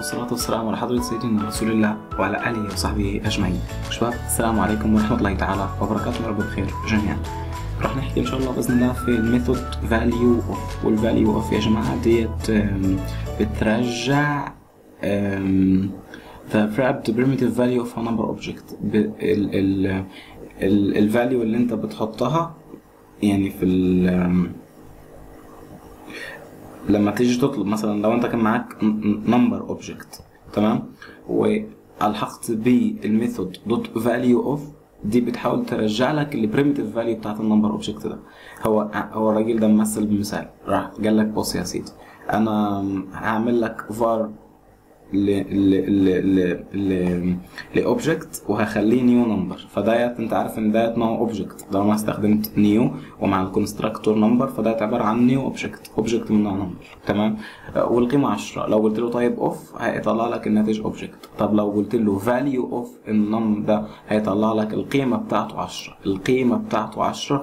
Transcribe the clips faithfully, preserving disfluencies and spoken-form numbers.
والصلاة والسلام على حضرة سيدنا رسول الله وعلى آله وصحبه أجمعين. شباب السلام عليكم ورحمة الله تعالى وبركاته، يا رب بخير جميعا. راح نحكي إن شاء الله بإذن الله في الميثود فاليو اوف، والفاليو اوف يا جماعة ديت بترجع the wrapped primitive value of a number object. الفاليو اللي انت بتحطها يعني في ال لما تيجي تطلب مثلا، لو انت كان معاك نمبر اوبجكت تمام والحقت بالميثود دوت فاليو اوف، دي بتحاول ترجع لك البريمتيف فاليو بتاعت النمبر اوبجكت ده. هو هو الراجل ده ممثل بمثال، راح قال لك بص يا سيدي، انا هعمل لك فار ل ل ل ل لاوبجكت وهخليه نيو نمبر. فدايت انت عارف ان دايت نوع اوبجكت، لو انا استخدمت نيو ومع الكونستراكتور نمبر فدايت عباره عن نيو اوبجكت، اوبجكت من نوع نمبر تمام. والقيمه عشرة، لو قلت له طيب اوف هيطلع لك الناتج اوبجكت. طب لو قلت له فاليو اوف النم ده هيطلع لك القيمه بتاعته عشرة، القيمه بتاعته عشرة.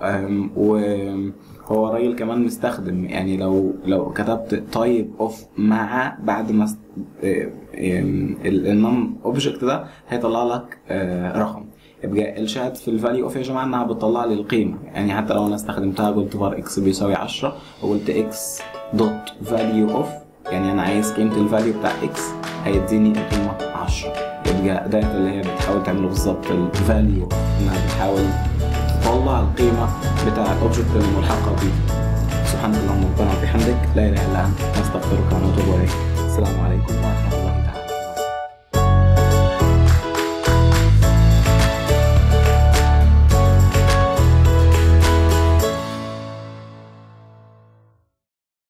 وهو راجل كمان مستخدم، يعني لو لو كتبت تايب اوف مع بعد ما النم اوبجكت ده هيطلع لك رقم. يبقى الشاهد في الفاليو اوف يا جماعه انها بتطلع لي القيمه، يعني حتى لو انا استخدمتها قلت var اكس بيساوي عشرة وقلت اكس دوت فاليو اوف، يعني انا عايز قيمه الفاليو بتاع اكس هيديني القيمه عشرة. يبقى ده اللي هي بتحاول تعمله بالظبط الفاليو، انها بتحاول تطلع القيمه بتاع الاوبجكت الملحقه بيه. سبحانك اللهم ربنا وبحمدك، لا اله الا انت، نستغفرك ونتوب اليك. السلام عليكم ورحمه الله.